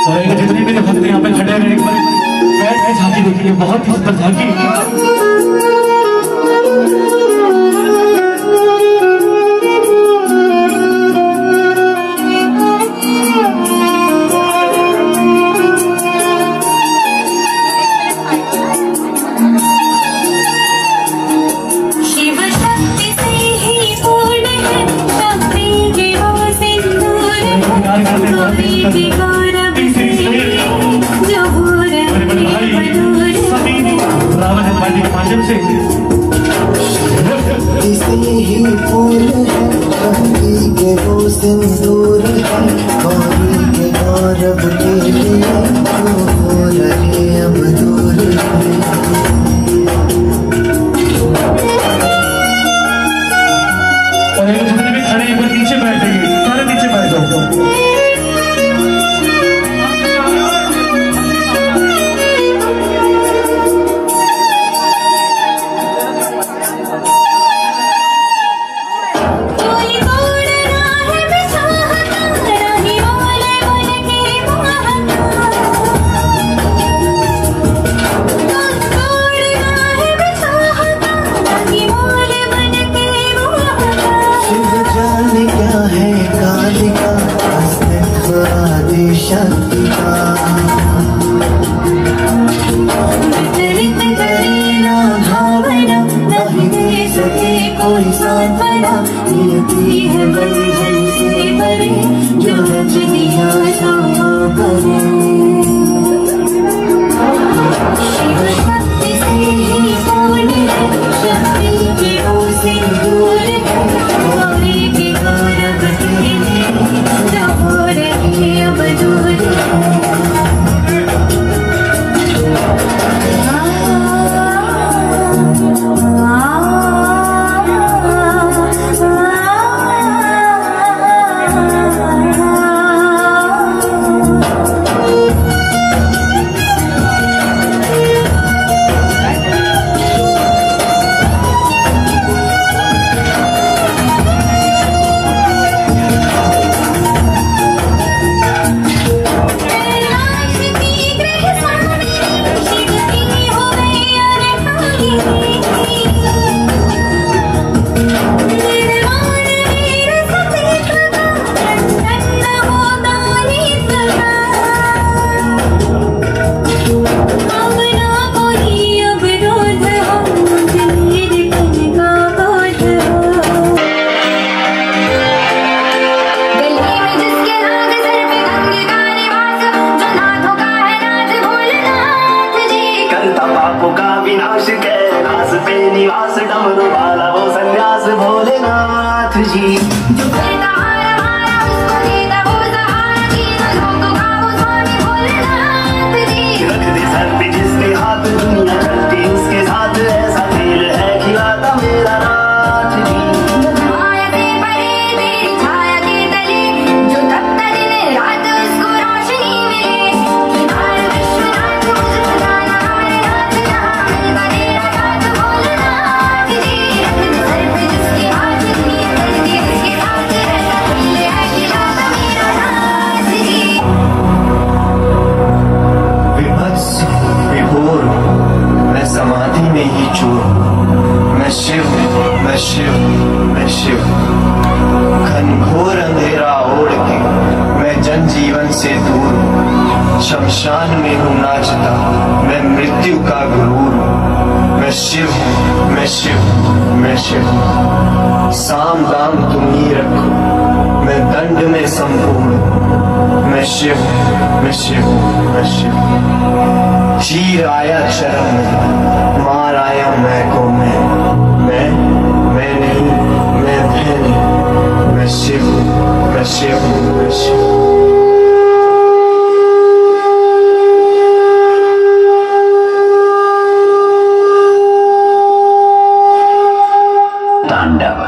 और जितने मेरे भक्त यहाँ पे खड़े हैं एक बार बैठ के झांकी देखिए, बहुत ही सुंदर झांकी। शमशान में हूँ नाचता, मैं मृत्यु का गुरूर हूँ। मैं शिव हूँ, मैं शिव, मैं शिव। साम दाम तुम ही रखो, मैं दंड में संपूर्ण। मैं शिव, मैं शिव, मैं शिव। चीर आया चरण में, मार आया मैं को मैं नहीं, मैं नहीं। मैं शिव, मैं शिव, मैं शिव। तांडव।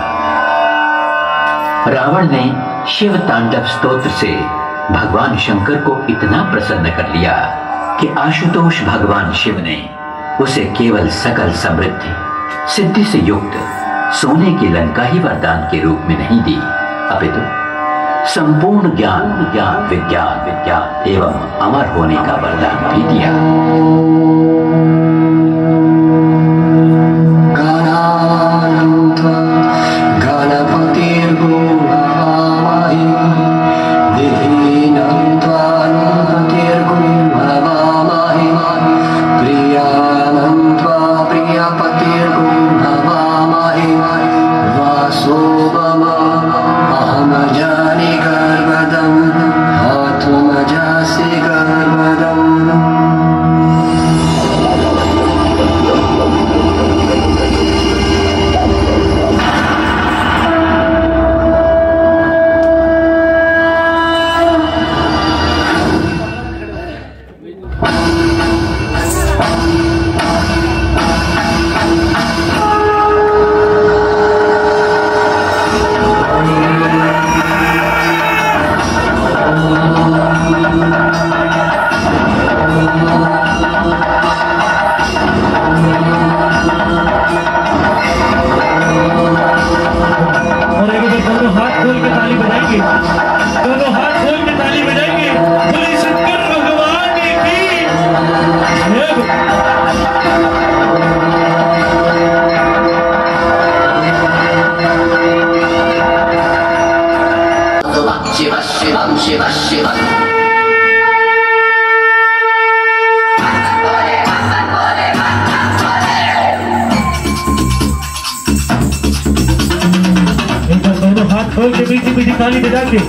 रावण ने शिव तांडव स्तोत्र से भगवान शंकर को इतना प्रसन्न कर लिया कि आशुतोष भगवान शिव ने उसे केवल सकल समृद्धि सिद्धि से युक्त सोने की लंका ही वरदान के रूप में नहीं दी, अपितु संपूर्ण ज्ञान विज्ञान एवं अमर होने का वरदान भी दिया। खोल के मीठी मीठी ताली बजा के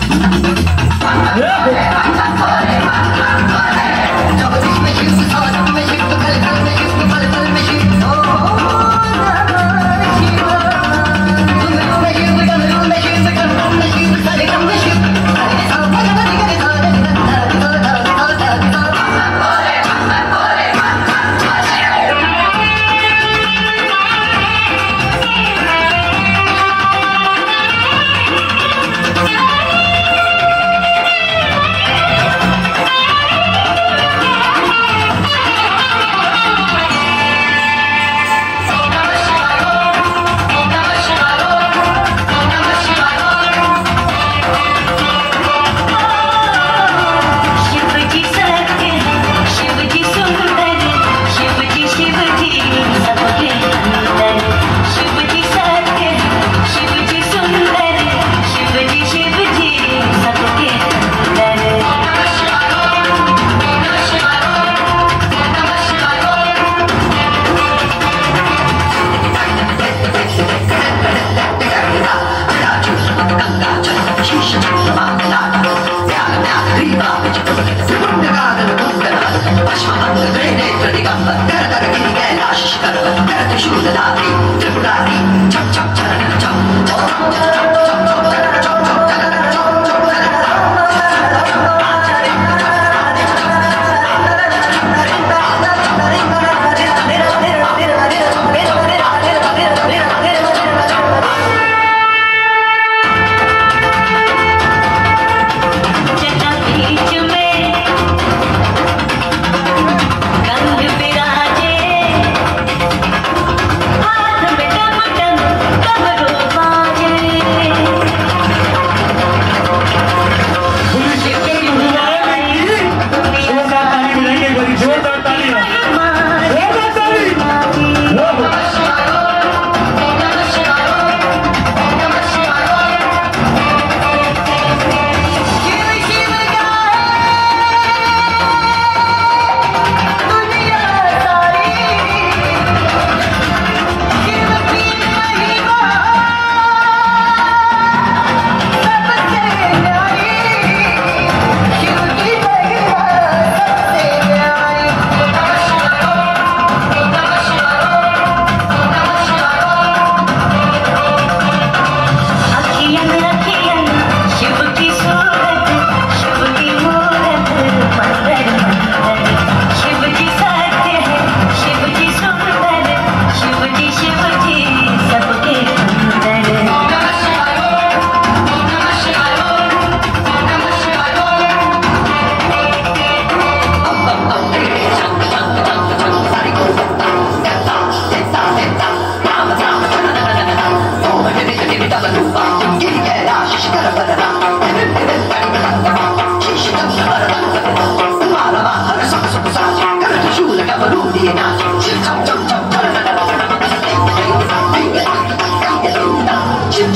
Give me that,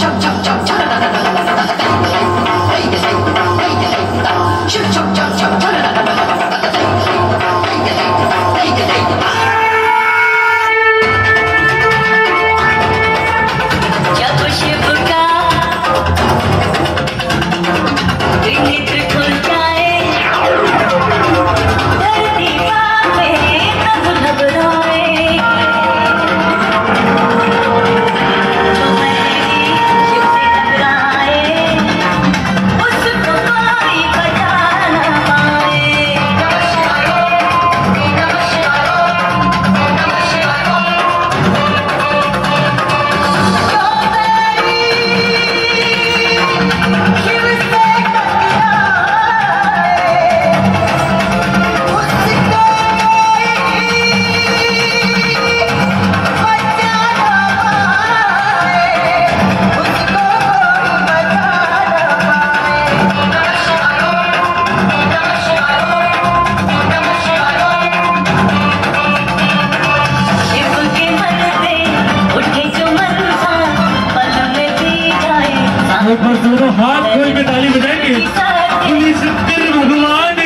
एक बार दोनों हाथ खोल के ताली बजाएंगे। पुलिस भगवान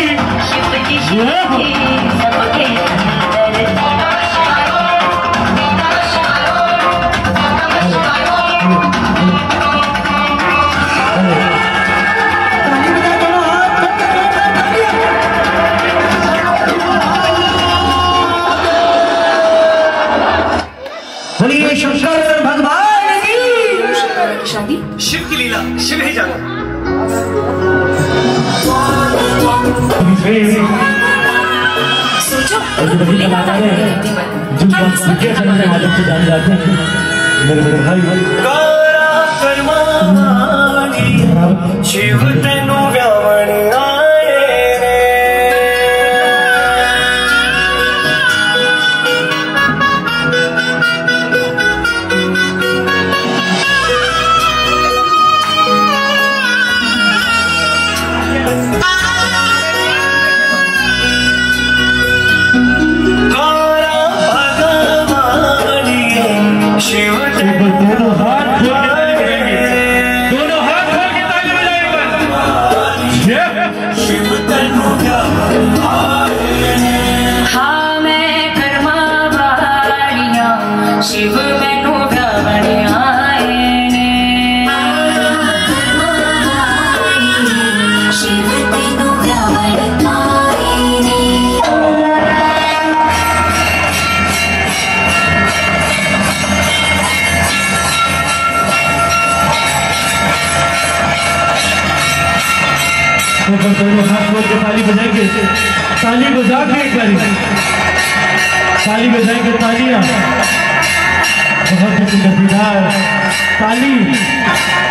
बोलिए शंकर भगवान की शादी शिव की लीला, शिव ही जाने। सोचो जाने जाते हैं मेरे बड़े भाई शिव तेनू व्यावण आए रे। शिव दोनों हाथ खोल के ताली बजाएंगे। दोनों हाथ खोल के ताली बजाएंगे। शिव तेनू व्यावण आए रे। हाँ मैं कर्मा वालियां शिव मैनू व्यावण आए ने। शिव तेनू व्यावण आए ने। दोनों हाथ खोल के ताली बजाएंगे। ताली बजा के एक बारी ताली बजाएंगे। तालियां बहुत ही सुंदर ताली